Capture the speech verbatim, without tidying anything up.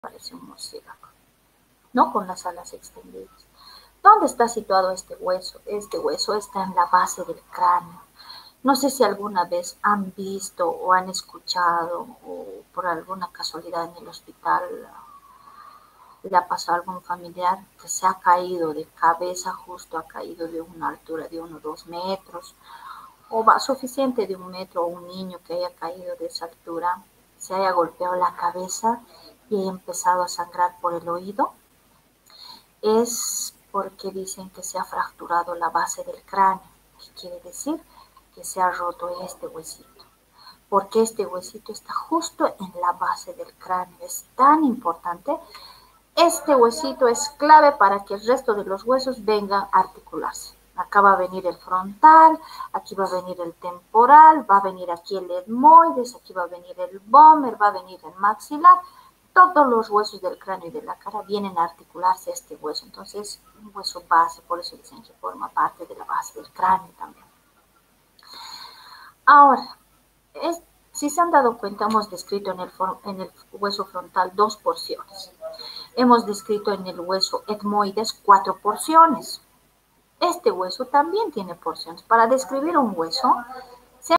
Parece un murciélago, ¿no? Con las alas extendidas. ¿Dónde está situado este hueso? Este hueso está en la base del cráneo. No sé si alguna vez han visto o han escuchado o por alguna casualidad en el hospital le ha pasado a algún familiar que se ha caído de cabeza, justo ha caído de una altura de uno o dos metros, o va suficiente de un metro, o un niño que haya caído de esa altura, se haya golpeado la cabeza y haya empezado a sangrar por el oído. Es porque dicen que se ha fracturado la base del cráneo. ¿Qué quiere decir? Que se ha roto este huesito. Porque este huesito está justo en la base del cráneo. Es tan importante. Este huesito es clave para que el resto de los huesos vengan a articularse. Acá va a venir el frontal, aquí va a venir el temporal, va a venir aquí el etmoides, aquí va a venir el vomer, va a venir el maxilar. Todos los huesos del cráneo y de la cara vienen a articularse a este hueso. Entonces, un hueso base, por eso dicen que forma parte de la base del cráneo también. Ahora, es, si se han dado cuenta, hemos descrito en el, en el hueso frontal dos porciones. Hemos descrito en el hueso etmoides cuatro porciones. Este hueso también tiene porciones. Para describir un hueso,